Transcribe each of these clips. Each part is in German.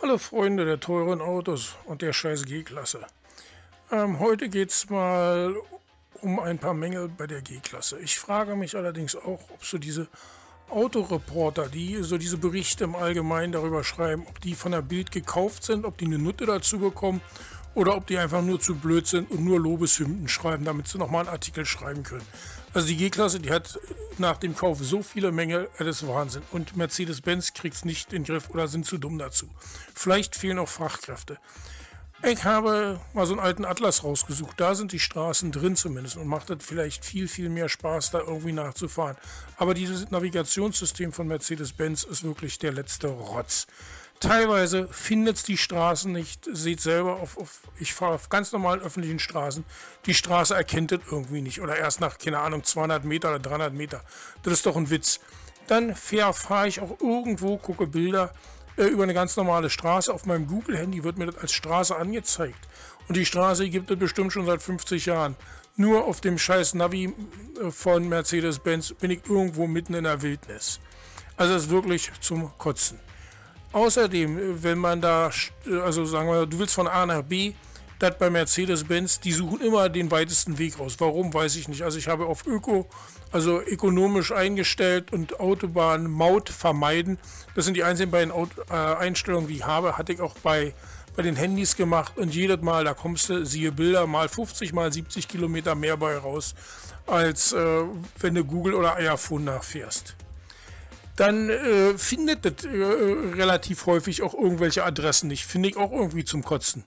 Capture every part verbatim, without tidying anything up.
Alle Freunde der teuren Autos und der scheiß G-Klasse. Ähm, heute geht es mal um ein paar Mängel bei der G-Klasse. Ich frage mich allerdings auch, ob so diese Autoreporter, die so diese Berichte im Allgemeinen darüber schreiben, ob die von der Bild gekauft sind, ob die eine Nutte dazu bekommen oder ob die einfach nur zu blöd sind und nur Lobeshymnen schreiben, damit sie nochmal einen Artikel schreiben können. Also die G-Klasse, die hat nach dem Kauf so viele Mängel, das ist Wahnsinn. Und Mercedes-Benz kriegt es nicht in den Griff oder sind zu dumm dazu. Vielleicht fehlen auch Fachkräfte. Ich habe mal so einen alten Atlas rausgesucht. Da sind die Straßen drin zumindest und macht das vielleicht viel, viel mehr Spaß, da irgendwie nachzufahren. Aber dieses Navigationssystem von Mercedes-Benz ist wirklich der letzte Rotz. Teilweise findet es die Straßen nicht. Seht selber, auf, auf, ich fahre auf ganz normalen öffentlichen Straßen. Die Straße erkennt das irgendwie nicht. Oder erst nach, keine Ahnung, zweihundert Meter oder dreihundert Meter. Das ist doch ein Witz. Dann fahre ich auch irgendwo, gucke Bilder äh, über eine ganz normale Straße. Auf meinem Google-Handy wird mir das als Straße angezeigt. Und die Straße gibt es bestimmt schon seit fünfzig Jahren. Nur auf dem scheiß Navi von Mercedes-Benz bin ich irgendwo mitten in der Wildnis. Also das ist wirklich zum Kotzen. Außerdem, wenn man da, also sagen wir, du willst von A nach B, das bei Mercedes-Benz, die suchen immer den weitesten Weg raus. Warum, weiß ich nicht. Also ich habe auf Öko, also ökonomisch eingestellt und Autobahn Maut vermeiden. Das sind die einzigen beiden Auto, äh, Einstellungen, die ich habe. Hatte ich auch bei, bei den Handys gemacht und jedes Mal, da kommst du, siehe Bilder, mal fünfzig, mal siebzig Kilometer mehr bei raus, als äh, wenn du Google oder iPhone nachfährst. Dann äh, findet das äh, relativ häufig auch irgendwelche Adressen nicht. Finde ich auch irgendwie zum Kotzen.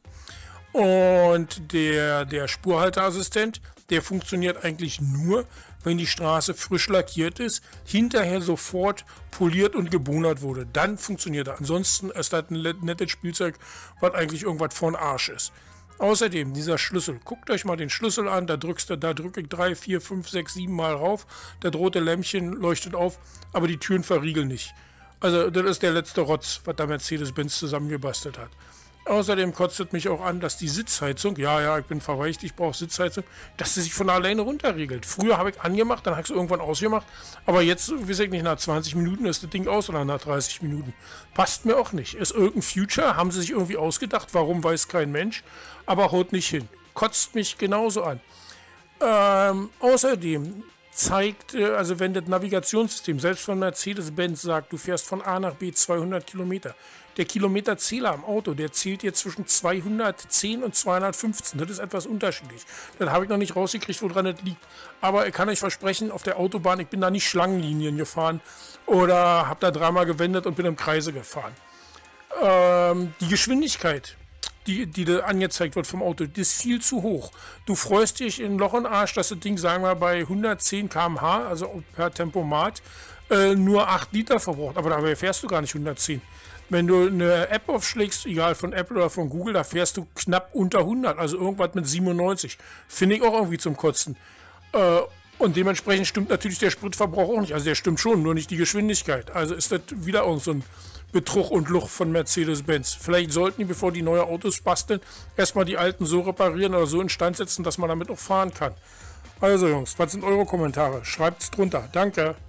Und der, der Spurhalteassistent, der funktioniert eigentlich nur, wenn die Straße frisch lackiert ist, hinterher sofort poliert und gebonert wurde. Dann funktioniert er. Ansonsten ist das ein nettes Spielzeug, was eigentlich irgendwas von Arsch ist. Außerdem, dieser Schlüssel. Guckt euch mal den Schlüssel an, da drückst du, da drücke ich drei, vier, fünf, sechs, sieben Mal rauf. Das rote Lämpchen leuchtet auf, aber die Türen verriegeln nicht. Also, das ist der letzte Rotz, was da Mercedes-Benz zusammengebastelt hat. Außerdem kotzt es mich auch an, dass die Sitzheizung, ja, ja, ich bin verweicht, ich brauche Sitzheizung, dass sie sich von alleine runterregelt. Früher habe ich angemacht, dann habe ich es irgendwann ausgemacht, aber jetzt, weiß ich nicht, nach zwanzig Minuten ist das Ding aus oder nach dreißig Minuten. Passt mir auch nicht. Ist irgendein Future, haben sie sich irgendwie ausgedacht, warum weiß kein Mensch, aber haut nicht hin. Kotzt mich genauso an. Ähm, außerdem zeigt, also wenn das Navigationssystem selbst von Mercedes-Benz sagt, du fährst von A nach B zweihundert Kilometer, der Kilometerzähler am Auto, der zählt jetzt zwischen zweihundertzehn und zweihundertfünfzehn. Das ist etwas unterschiedlich. Das habe ich noch nicht rausgekriegt, woran das liegt. Aber ich kann euch versprechen, auf der Autobahn, ich bin da nicht Schlangenlinien gefahren oder habe da dreimal gewendet und bin im Kreise gefahren. Ähm, die Geschwindigkeit, die, die da angezeigt wird vom Auto, die ist viel zu hoch. Du freust dich in Loch und Arsch, dass das Ding, sagen wir, bei hundertzehn Kilometer pro Stunde, also per Tempomat, äh, nur acht Liter verbraucht. Aber dabei fährst du gar nicht hundertzehn. Wenn du eine App aufschlägst, egal von Apple oder von Google, da fährst du knapp unter hundert, also irgendwas mit siebenundneunzig. Finde ich auch irgendwie zum Kotzen. Äh, und dementsprechend stimmt natürlich der Spritverbrauch auch nicht. Also der stimmt schon, nur nicht die Geschwindigkeit. Also ist das wieder irgend so ein Betrug und Luch von Mercedes-Benz. Vielleicht sollten die, bevor die neue Autos basteln, erstmal die alten so reparieren oder so instand setzen, dass man damit auch fahren kann. Also Jungs, was sind eure Kommentare? Schreibt's drunter. Danke.